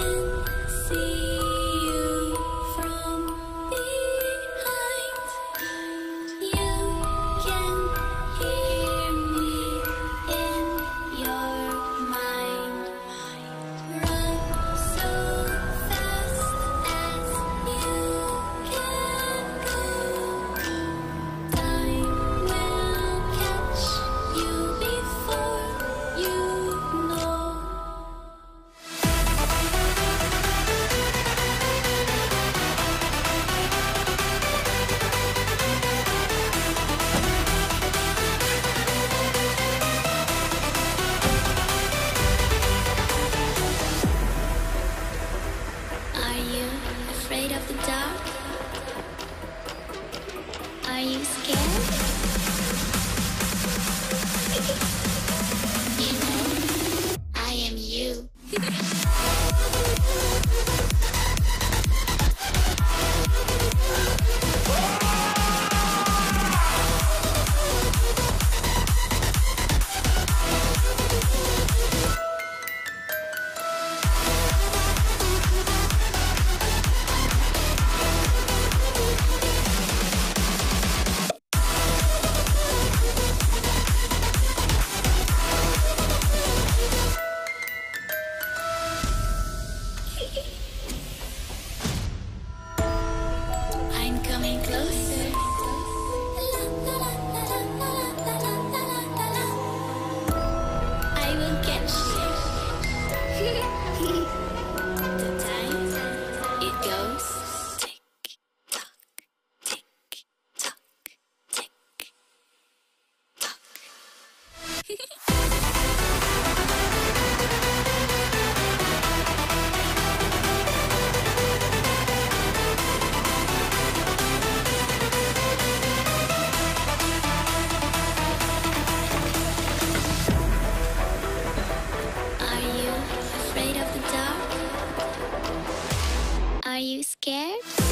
Afraid of the dark? Are you scared? You know, I am you. I'm coming closer. I will catch you. The time it goes tick tock, tick tock, tick tock. Are you afraid of the dark? Are you scared?